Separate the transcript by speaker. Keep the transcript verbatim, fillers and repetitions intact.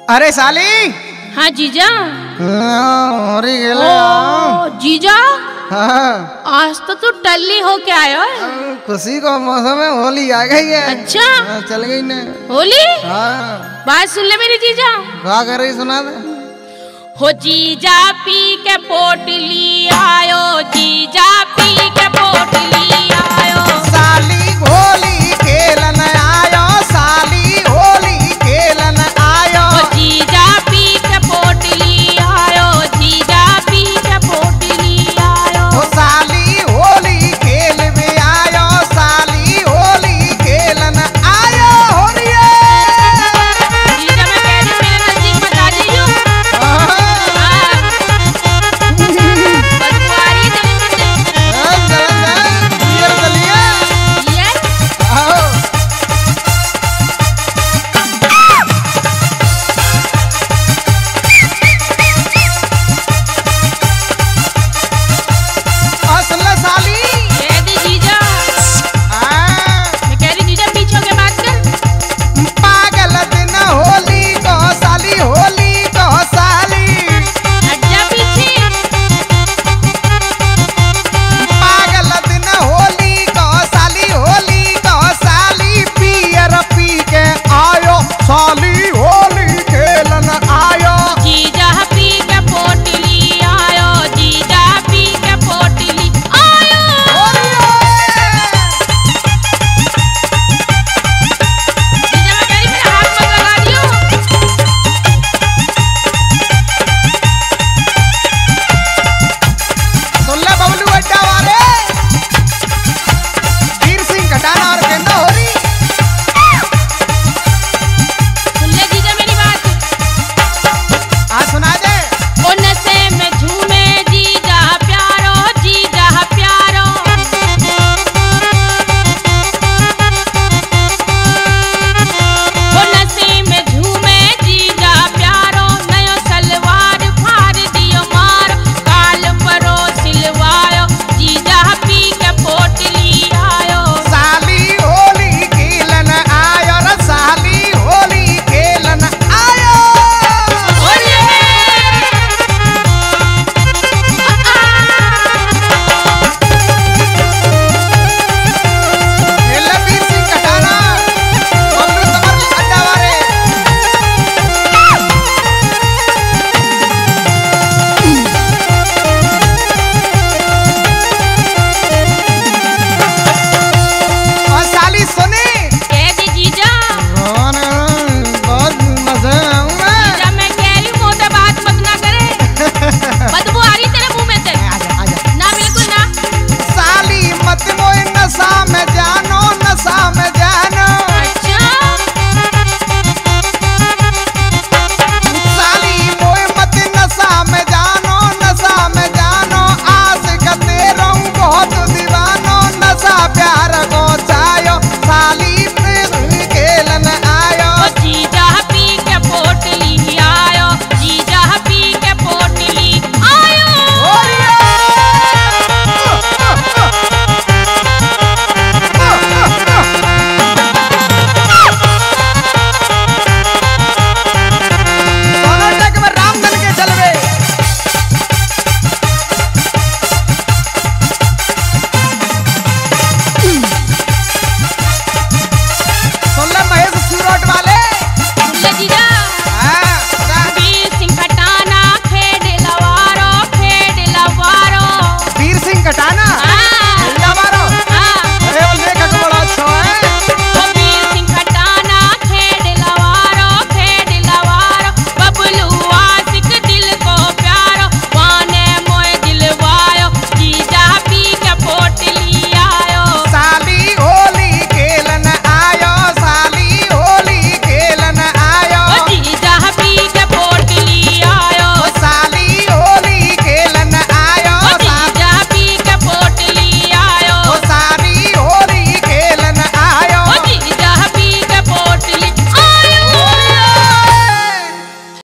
Speaker 1: अरे साली।
Speaker 2: हाँ जीजा।
Speaker 1: हाँ, अरे
Speaker 2: ओ जीजा।
Speaker 1: हाँ।
Speaker 2: आज तो तू टल्ली होके आयो है।
Speaker 1: खुशी का मौसम है, होली आ गई है।
Speaker 2: अच्छा।
Speaker 1: हाँ, चल गई ना
Speaker 2: होली।
Speaker 1: हाँ।
Speaker 2: बात सुन ले मेरी जीजा।
Speaker 1: क्या कर रही सुना दे।
Speaker 2: हो जीजा पी के पोटली आयो, जीजा पी के पोटली